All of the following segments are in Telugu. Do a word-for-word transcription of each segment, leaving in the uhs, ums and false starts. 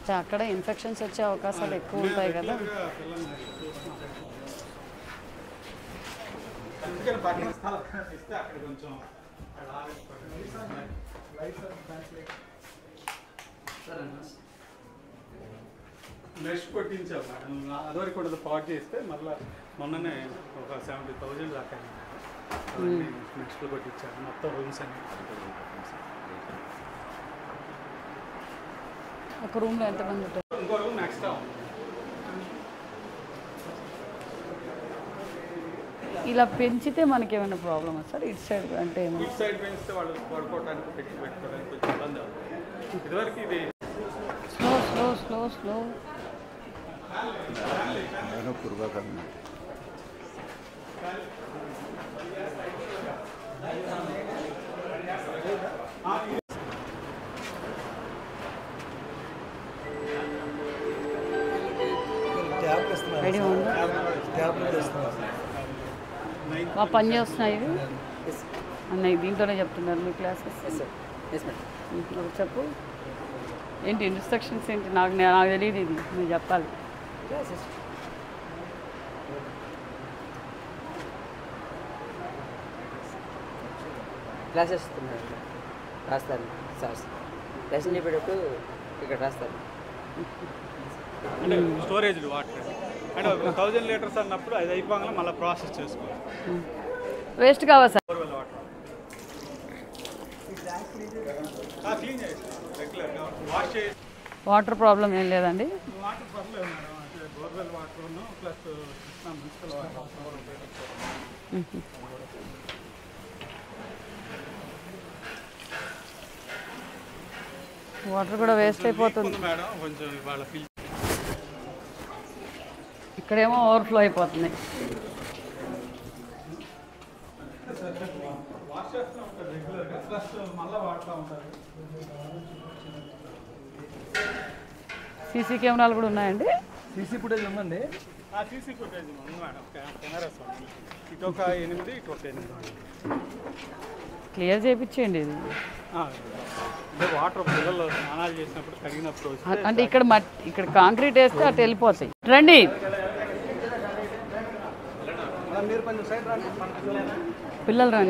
అక్కడ ఇన్ఫెక్షన్స్ వచ్చే అవకాశాలు ఎక్కువ ఉంటాయి కదా. నెక్స్ట్ కొట్టించాం మేడం, అదివరకు కూడా పాట్ చేస్తే మళ్ళీ మొన్ననే ఒక సెవెంటీ థౌజండ్ దాకా నెక్స్ట్ కొట్టించాను మొత్తం రూమ్స్ అన్ని. ఒక రూమ్లో ఎంతమంది ఉంటారు? ఇంకో రూమ్ ఎక్స్ట్రా. ఇలా పెంచితే మనకి ఏమైనా ప్రాబ్లమా సార్? ఇటు సైడ్ అంటే ఇటు సైడ్ పెంచితే వాళ్ళు పడుకోవడానికి పెట్టి పెట్టుకోవడానికి కొంచెం ఇబ్బంది అవుతుంది. ఇదివరకు ఇది slow slow slow slow ready ఉందా? బాగా పని చేస్తున్నాయి ఇవి అన్నయ్య, దీంట్లోనే చెప్తున్నారు మీ క్లాసెస్? చెప్పు ఏంటి ఇన్స్ట్రక్షన్స్ ఏంటి? నాకు నాకు తెలియదు, ఇది మీరు చెప్పాలి. క్లాసెస్ రాస్తారు సార్, లెసన్ చెప్పేటప్పుడు ఇక్కడ రాస్తారు. అంటే స్టోరేజ్ వాటర్ అంటే థౌజండ్ లీటర్స్ అన్నప్పుడు అది అయిపోగానే మళ్ళీ ప్రాసెస్ చేసుకోవాలి. వేస్ట్ కావా సార్? క్లీన్ చేసి రెగ్యులర్గా వాష్ చేసి. వాటర్ ప్రాబ్లం ఏం లేదండి? వాటర్ పర్లేదు మేడం, అంటే borewell water plus municipal water. Water కూడా వేస్ట్ అయిపోతుంది మేడం, కొంచెం ఇవాళ ఫిల్ ఇక్కడేమో ఓవర్ఫ్లో అయిపోతుంది. వాష్ చేస్తూ ఉంటారు రెగ్యులర్గా, ప్లస్ మళ్ళీ వాడుతూ ఉంటారు. సీసీ కెమెరాలు కూడా ఉన్నాయండి? సీసీ ఫుటేజ్ ఉందండి. ఆ సీసీ ఫుటేజ్ ఉంది మేడం, కెమెరాస్ ఉంది. ఇటు ఒక ఎనిమిది ఇటు ఒక ఎనిమిది క్లియర్ చేయించేయండి ఇది. అంటే వాటర్ పిల్లలు స్నానాలు చేసినప్పుడు కడిగినప్పుడు అంటే ఇక్కడ మట్ ఇక్కడ కాంక్రీట్ వేస్తే అటు వెళ్ళిపోతాయి. రండి పిల్లలు రండి.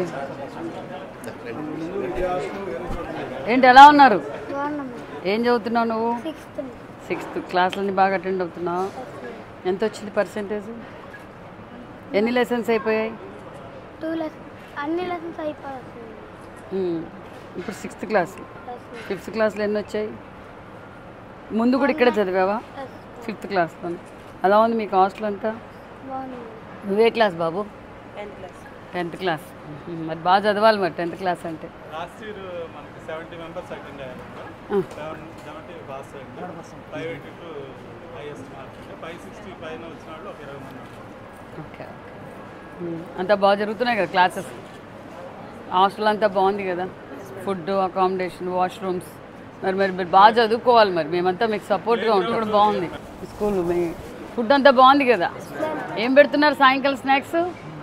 ఏంటి ఎలా ఉన్నారు? ఏం చదువుతున్నావు నువ్వు? సిక్స్త్. క్లాసులన్నీ బాగా అటెండ్ అవుతున్నావు? ఎంత వచ్చింది పర్సెంటేజ్? ఎన్ని లెసన్స్ అయిపోయాయి? టూ లెసన్స్, అన్ని లెసన్స్ అయిపోయాయి. ఇప్పుడు సిక్స్త్ క్లాస్. ఫిఫ్త్ క్లాస్లో ఎన్ని వచ్చాయి? ముందు కూడా ఇక్కడే చదివావా? ఫిఫ్త్ క్లాస్లో. అలా ఉంది మీకు హాస్టల్ అంతా? నువ్వే క్లాస్ బాబు? Tenth class. మరి బాగా చదవాలి మరి టెన్త్ క్లాస్ అంటే. లాస్ట్ ఇయర్ మనకి సెవెంటీ మెంబర్స్ అటెండ్ అయ్యారు. సెవెంటీ పాస్ అయ్యింది. ప్రైవేట్ టు హైయెస్ట్ మార్క్స్ అంటే ఫైవ్ సిక్స్టీ పైన వచ్చిన వాళ్ళు ఒక ఇరవై మంది. Okay okay. అంతా బాగా జరుగుతున్నాయి కదా క్లాసెస్? హాస్టల్ అంతా బాగుంది కదా? Food, accommodation, washrooms. మరి మరి మీరు బాగా చదువుకోవాలి. మరి మేమంతా మీకు సపోర్ట్గా ఉంటే కూడా బాగుంది. స్కూల్ మీ ఫుడ్ అంతా బాగుంది కదా? ఏం పెడుతున్నారు సాయంకాలం స్నాక్స్?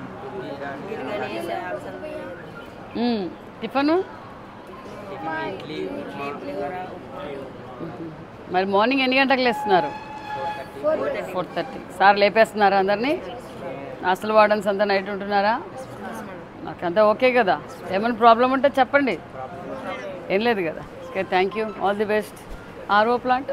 టిఫను? మరి మార్నింగ్ ఎన్ని గంటలకు లేస్తున్నారు? Four thirty. సార్ లేపేస్తున్నారా అందరినీ? హాస్టల్ వార్డన్స్ అంతా నైట్ ఉంటున్నారా? నాకంతా ఓకే కదా? ఏమైనా ప్రాబ్లం ఉంటే చెప్పండి. ఏం లేదు కదా? Okay, thank you, all the best. RO plant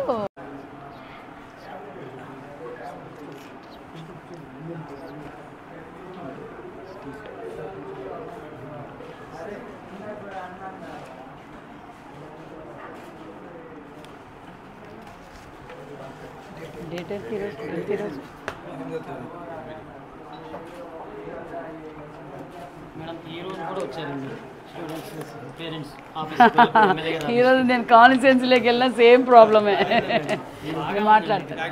date ఎంత ఈరోజు? ఎంత ఈరోజు? మేడం ఈరోజు కూడా వచ్చారండి స్టూడెంట్స్, పేరెంట్స్ ఈరోజు నేను కాన్స్టిట్యుయెన్సీలోకి వెళ్ళినా సేమ్ ప్రాబ్లమే. మాట్లాడతాను.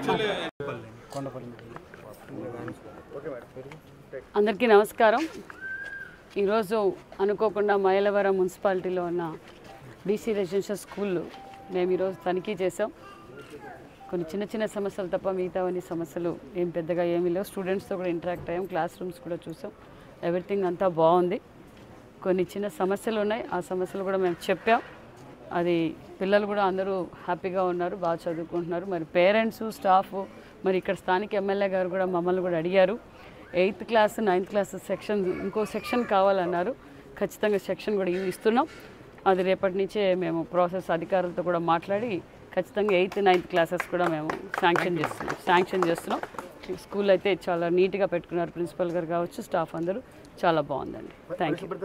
అందరికీ నమస్కారం. ఈరోజు అనుకోకుండా మైలవరం మున్సిపాలిటీలో ఉన్న బీసీ రెసిడెన్షియల్ స్కూల్లో మేము ఈరోజు తనిఖీ చేసాం. కొన్ని చిన్న చిన్న సమస్యలు తప్ప మిగతావన్నీ సమస్యలు ఏం పెద్దగా ఏమీ లేవు. స్టూడెంట్స్తో కూడా ఇంటరాక్ట్ అయ్యాం, క్లాస్ రూమ్స్ కూడా చూసాం. ఎవ్రీథింగ్ అంతా బాగుంది. కొన్ని చిన్న సమస్యలు ఉన్నాయి, ఆ సమస్యలు కూడా మేము చెప్పాం. అది పిల్లలు కూడా అందరూ హ్యాపీగా ఉన్నారు, బాగా చదువుకుంటున్నారు. మరి పేరెంట్స్ స్టాఫ్ మరి ఇక్కడ స్థానిక ఎమ్మెల్యే గారు కూడా మమ్మల్ని కూడా అడిగారు, eighth class ninth class section ఇంకో సెక్షన్ కావాలన్నారు. ఖచ్చితంగా సెక్షన్ కూడా ఇస్తున్నాం. అది రేపటి నుంచే మేము ప్రాసెస్ అధికారులతో కూడా మాట్లాడి ఖచ్చితంగా ఎయిత్ నైన్త్ క్లాసెస్ కూడా మేము శాంక్షన్ చేస్తున్నాం శాంక్షన్ చేస్తున్నాం స్కూల్ అయితే చాలా నీట్గా పెట్టుకున్నారు, ప్రిన్సిపల్ గారు కావచ్చు, స్టాఫ్ అందరూ చాలా బాగుందండి. Thank you.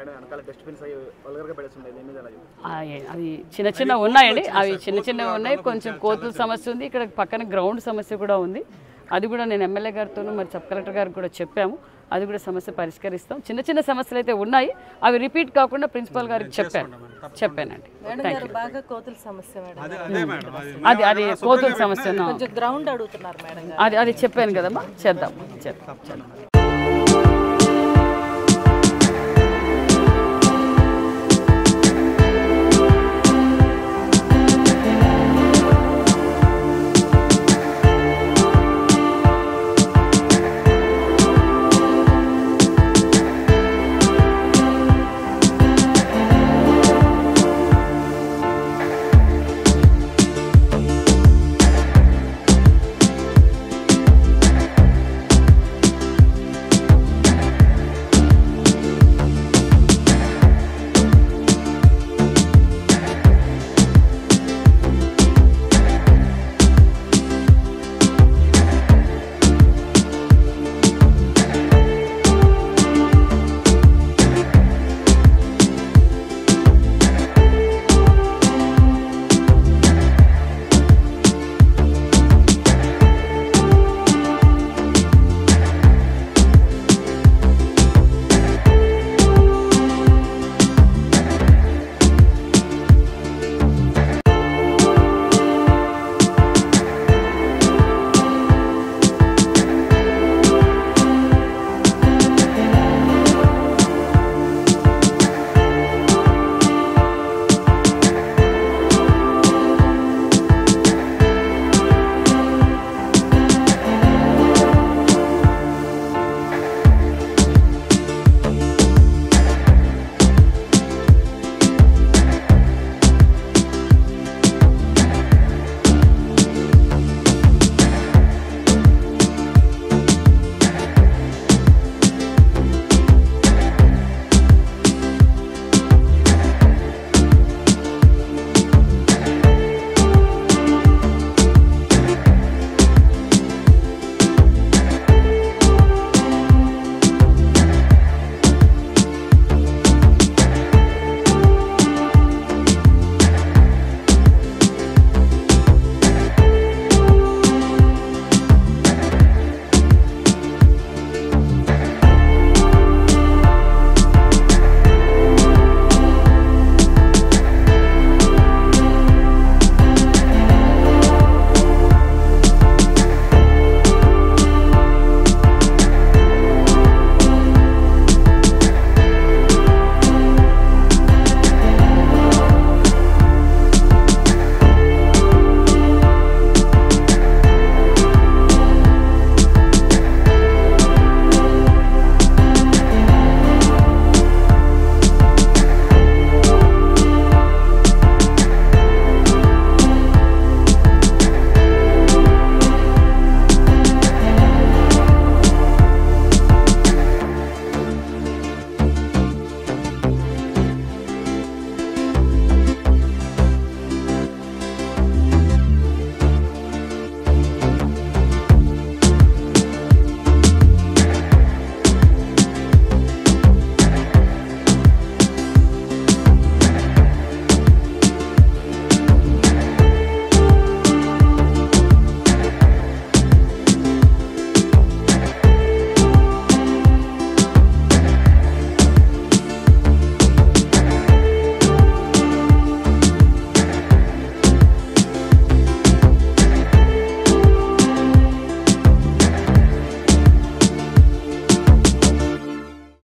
అవి చిన్న చిన్న ఉన్నాయండి, అవి చిన్న చిన్నవి ఉన్నాయి. కొంచెం కోతుల సమస్య ఉంది, ఇక్కడ పక్కన గ్రౌండ్ సమస్య కూడా ఉంది. అది కూడా నేను ఎమ్మెల్యే గారితోనూ మరి సబ్ కలెక్టర్ గారికి కూడా చెప్పాము, అది కూడా సమస్య పరిష్కరిస్తాం. చిన్న చిన్న సమస్యలు అయితే ఉన్నాయి, అవి రిపీట్ కాకుండా ప్రిన్సిపల్ గారికి చెప్పాను చెప్పానండి. Thank you. బాగా కోతుల సమస్య మేడం, అది అది కోతుల సమస్య గ్రౌండ్ అడుగుతున్నారు మేడం, అది అది చెప్పాను కదమ్మా, చేద్దాం చేద్దాం చేద్దాం